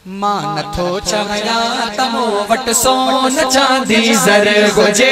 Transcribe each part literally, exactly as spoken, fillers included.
मान थो चाहिया तमो वट सोन चांदी जर गुजे।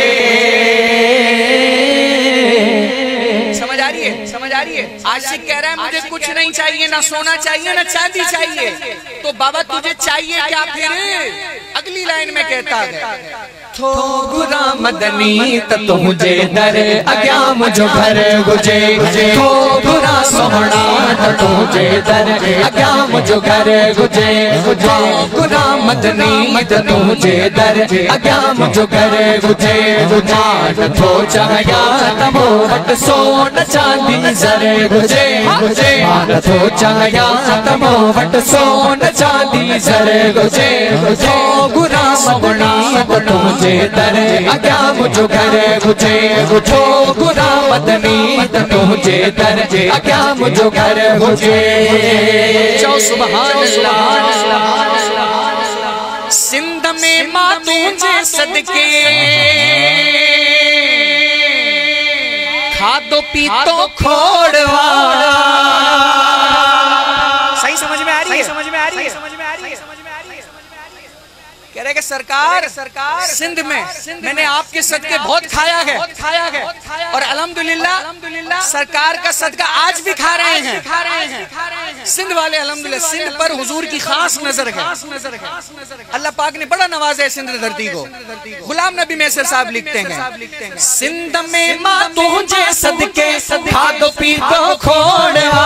समझ आ रही है? समझ आ रही है? आशिक कह रहा है मुझे कुछ नहीं चाहिए, ना सोना चाहिए ना चांदी चाहिए। तो बाबा तुझे चाहिए क्या? फिर अगली लाइन में कहता है थो गुरा मदनी त तुझे दर अग्या मुझो घर गुजे। थो गुरा सोहना त तुझे दर अग्या मुझो घर गुजे। थो गुरा मदनी त तुझे दर अग्या मुझो घर गुजे। मान थो चाहिया तमो वट सोन चांदी जर गुजे। मान थो चाहिया तमो वट सोन चांदी जर गुजे। थो गुरा सोहना त तुझे दर अग्या मुझो घर गुजे। थो गुरा मदनी त तुझे दर अग्या मुझो घर गुजे। चौ सुभान अल्लाह। सिंध में मां तुझे सदके खादो पीतो खोड़वा। सही समझ में आ रही है? समझ में आ रही है? समझ में आ रही है? कह रहे कि सरकार सरकार सिंध में मैंने आपके सदके बहुत खाया है, खाया है और अल्हम्दुलिल्लाह अल्हम्दुलिल्लाह सरकार का सदका आज भी खा रहे हैं, खा रहे हैं सिंध वाले। अल्हम्दुलिल्लाह सिंध पर हुजूर की खास नजर है। अल्लाह पाक ने बड़ा नवाजा है सिंध धरती को। गुलाम नबी मैसर साहब लिखते हैं सिंध में मां तुझे सदके खादो पीतो खोड़वा।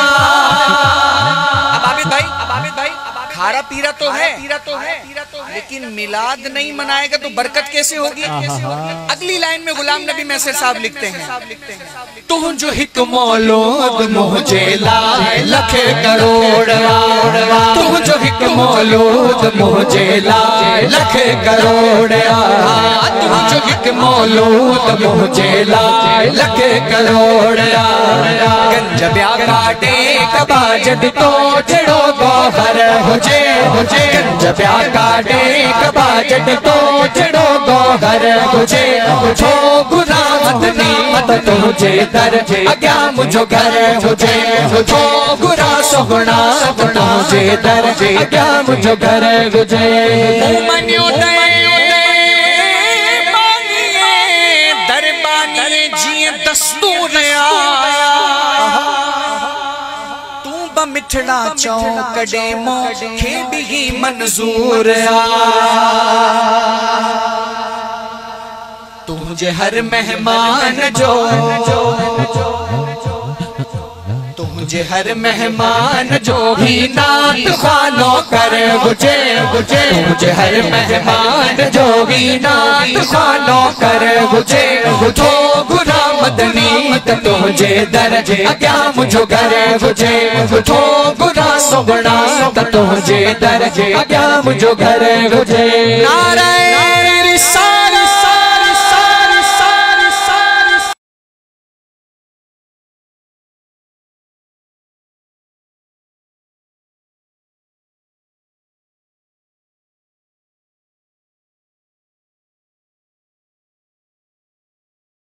अब आबिद भाई अब आबिद भाई खारा पीरा तो है, पीरा तो है, लेकिन मिलाद नहीं मनाएगा तो बरकत कैसे होगी? अगली लाइन में गुलाम नबी मैसर साहब लिखते हैं तू जो हिक मौलूद मुझे लाए लखे करोड़वा। तू जो हिक मौलूद मुझे लाए लखे करोड़वा। तू जो हिक मौलूद मुझे लाए लखे करोड़वा। गंज ब्या काटे कबाजद तो जड़ो गोहर हुजे। गंज ब्या काटे कबाजद तो जड़ो गोहर हुजे। थो गुरा मदनी त तुझे दर अग्या मुझो घर हुजे। थो गुरा सोहना त तुझे दर अग्या मुझो घर हुजे। मनियो दे मांगिए दरबानी जी दस्तूर आया। मिठड़ा चौकड़े मोखे भी मंजूर आ। तुझे हर मेहमान जो तुझे हर मेहमान जो भी नात खानो कर गुजे। तुझे हर मेहमान जो भी नात खानो कर गुजे। थो गुरा मदनी त तुझे दर अग्या मुझो घर गुजे। थो गुरा सोगना त तुझे दर अग्या मुझो घर गुजे।